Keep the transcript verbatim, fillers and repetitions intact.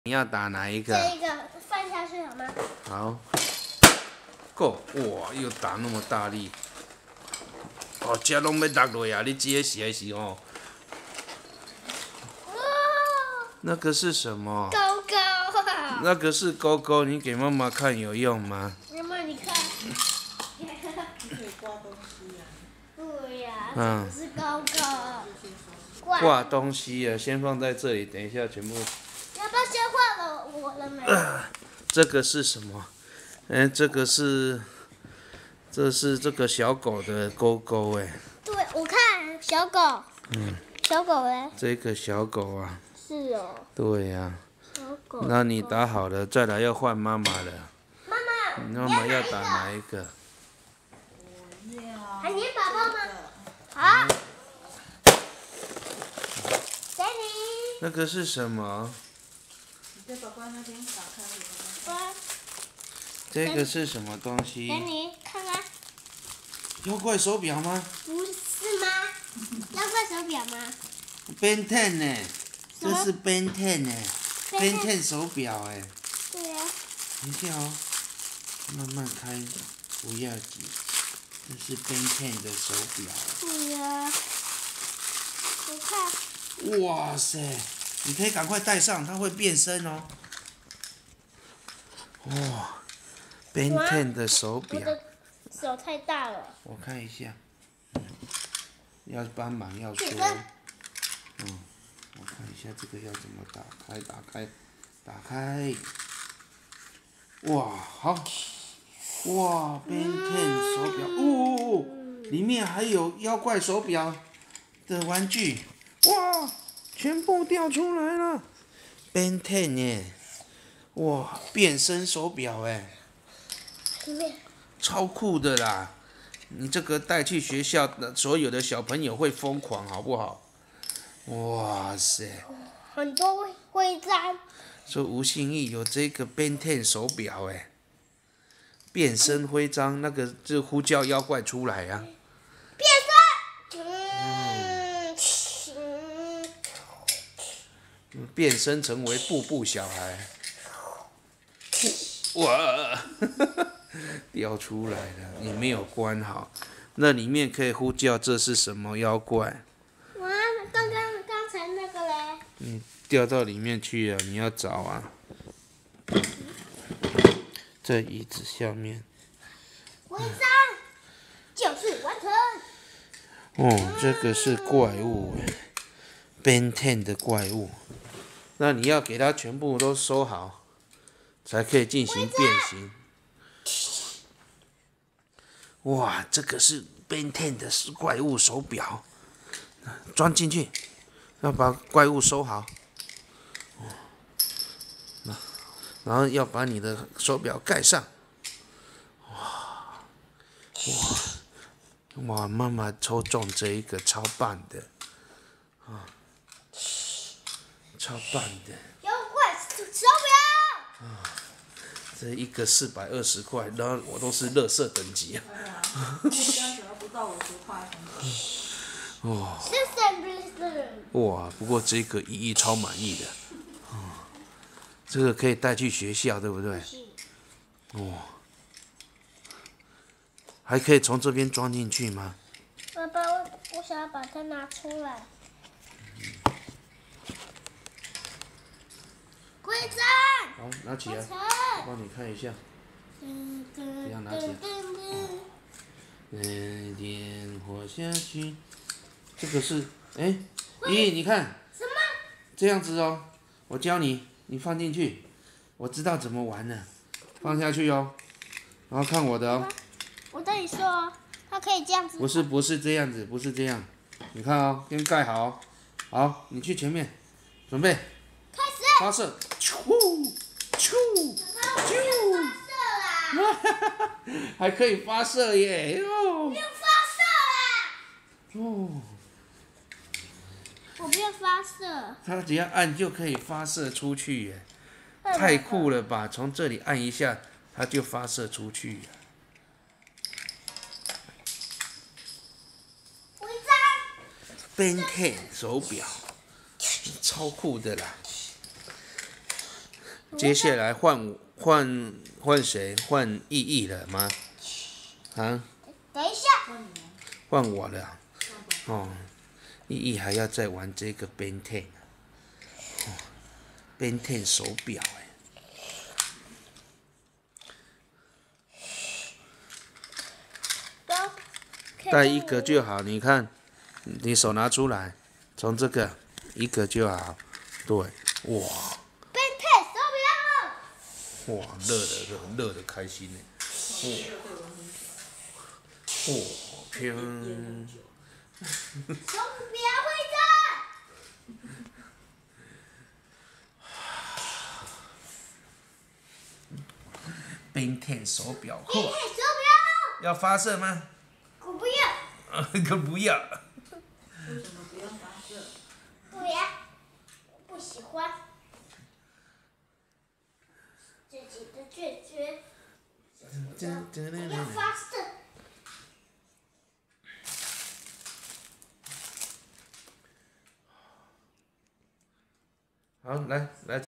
你要打哪一个？ 这一个放下去好吗？ 好，够哇！又打那么大力，哦，这拢要落落呀！你这个是还是哦？ 哇， 那个是什么？ 高高啊！ 那个是勾勾，你给妈妈看有用吗？ 妈妈，你看。 你可以挂东西呀、 对呀， 嗯这是高高。 挂挂东西啊，先放在这里，等一下全部。 要不要先换了我了没？ 这个是什么？哎，这个是，这是这个小狗的勾勾哎。 对，我看小狗。 嗯。 小狗嘞？ 这个小狗啊。 是哦。 对呀、啊。 小狗。 那你打好了，再来要换妈妈了。 妈妈。 妈妈要打哪一个？ 我要。 海绵宝宝吗？好。给你。 那个是什么？ 你在宝宝那边打开有哇， 这个是什么东西？ 给你看看。 妖怪手表吗不是吗？妖怪手表吗？ ？Ben Ten 呢？ 什么这是 Ben Ten 呢 Ben ？Ben ten Ten 手表哎。 对呀、 等一下哦，慢慢开，不要急。这是 Ben Ten 的手表。 对呀、我看。 哇塞！你可以赶快戴上，它会变身哦。哇，Ben Ten 的手表。 我的手太大了。 我看一下，嗯、要帮忙要说， 起身嗯，我看一下这个要怎么打开，打开，打开，哇，好，哇 ，Ben Ten 手表，哦，里面还有妖怪手表的玩具，哇，全部掉出来了 ，Ben Ten 耶，哇，变身手表哎。 里面。 超酷的啦！你这个带去学校的所有的小朋友会疯狂，好不好？哇塞！ 很多徽章。 说吴信义有这个 Ben Ten 手表哎，变身徽章，那个就呼叫妖怪出来啊！ 变身。嗯。嗯变身成为步步小孩。哇！掉出来了，你没有关好。那里面可以呼叫这是什么妖怪？ 哇，刚刚刚才那个嘞？ 你掉到里面去了，你要找啊。在椅子下面。 徽章。就是完成。 哦，这个是怪物哎 ，Ben Ten 的怪物。那你要给它全部都收好，才可以进行变形。哇，这个是 Ben Ten 的怪物手表，装进去，要把怪物收好。然后要把你的手表盖上。哇，哇，哇！妈妈抽中这一个超棒的，啊，超棒的。 妖怪手表。 这一个四百二十块，然后我都是垃圾等级啊。 哎呀，这样只要不到五十块。 哦， 是什么？ 哇！不过这个一亿超满意的，哦，这个可以带去学校，对不对？哦，还可以从这边装进去吗？ 爸爸，我我想要把它拿出来。徽章。 好，拿起来， 完成。 我帮你看一下。 不要拿起来嗯，点火下去。这个是，哎，咦，你看， 什么？ 这样子哦，我教你，你放进去，我知道怎么玩了，放下去哦，然后看我的哦。 我跟你说哦，它可以这样子。 不是不是这样子，不是这样，你看哦，先盖好哦，好，你去前面，准备， 开始。 发射，咻咻咻。发射啦！ 还可以发射耶，哦不用发射啦！ 哦， 我不用发射。 它只要按就可以发射出去耶，太酷了吧！从这里按一下，它就发射出去了。 徽章。 Ben Ten 手表，超酷的啦！ 接下来换换换谁？换意义了吗？啊？ 等一下， 换我了。哦，意义还要再玩这个 Ben Ten。哦 Ben Ten 手表哎。带一个就好，你看，你手拿出来，从这个一个就好。对，哇， Ben Ten 手表， 哇，热的热，热的开心呢。哇，哇，偏。 手表会战。 Ben Ten 手表， Ben Ten 手表， 要发射吗？ 我不要。 可不要。 为什么不要发射？ 不要，不喜欢。自己的拒绝，不要发射。 好，来来。